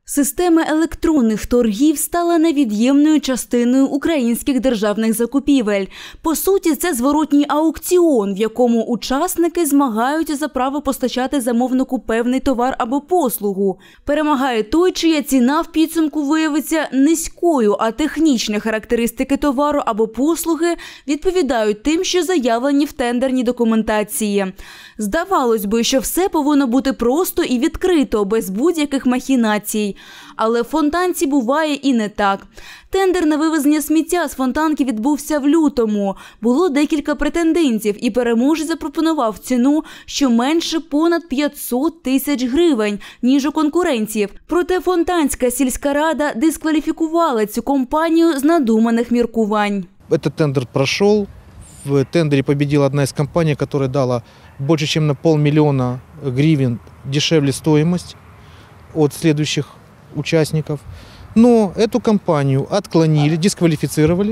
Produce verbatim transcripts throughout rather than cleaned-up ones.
Система електронних торгів стала невід'ємною частиною українських державних закупівель. По суті, це зворотній аукціон, в якому учасники змагаються за право постачати замовнику певний товар або послугу. Перемагає той, чия ціна в підсумку виявиться низькою, а технічні характеристики товару або послуги відповідають тим, що заявлені в тендерній документації. Здавалось би, що все повинно бути просто і відкрито, без будь-яких махінацій. Але в Фонтанці буває і не так. Тендер на вивезення сміття з Фонтанки відбувся в лютому. Було декілька претендентів, і переможець запропонував ціну, що менше понад п'ятсот тисяч гривень, ніж у конкурентів. Проте Фонтанська сільська рада дискваліфікувала цю компанію з надуманих міркувань. Этот тендер прошел. В тендере победила одна из компаний, которая дала больше, чем на полмиллиона гривен дешевле стоимость от следующих участников. Но эту компанию отклонили, дисквалифицировали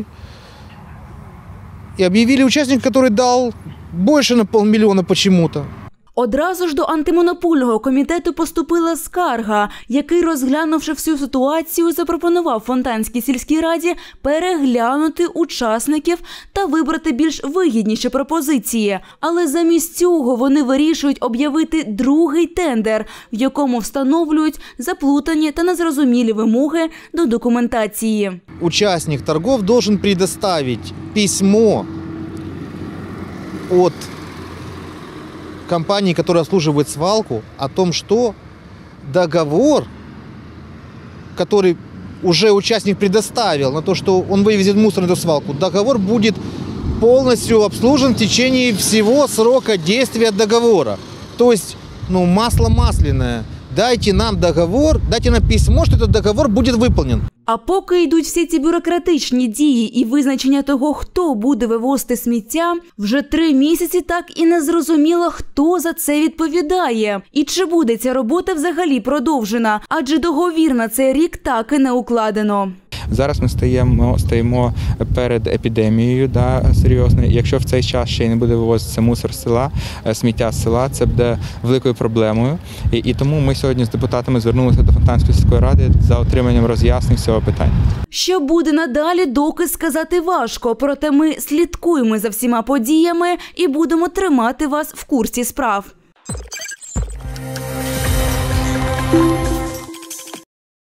и объявили участника, который дал больше на полмиллиона почему-то. Одразу ж до антимонопольного комітету поступила скарга, який, розглянувши всю ситуацію, запропонував Фонтанській сільській раді переглянути учасників та вибрати більш вигідніші пропозиції. Але замість цього вони вирішують об'явити другий тендер, в якому встановлюють заплутані та незрозумілі вимоги до документації. Участник торгов должен предоставить письмо от компании, которая обслуживает свалку, о том, что договор, который уже участник предоставил на то, что он вывезет мусор на эту свалку, договор будет полностью обслужен в течение всего срока действия договора. То есть, ну, масло масляное. Дайте нам договор, дайте нам письмо, что этот договор будет выполнен. А поки йдуть всі ці бюрократичні дії і визначення того, хто буде вивозити сміття, вже три місяці так і не зрозуміло, хто за це відповідає. І чи буде ця робота взагалі продовжена, адже договір на цей рік так і не укладено. Зараз ми стоїмо, стоїмо перед епідемією, да, серйозною. Якщо в цей час ще й не буде вивозитися мусор з села, сміття з села, це буде великою проблемою. І, і тому ми сьогодні з депутатами звернулися до Фонтанської сільської ради за отриманням роз'яснень цього питання. Що буде надалі, доки сказати важко. Проте ми слідкуємо за всіма подіями і будемо тримати вас в курсі справ.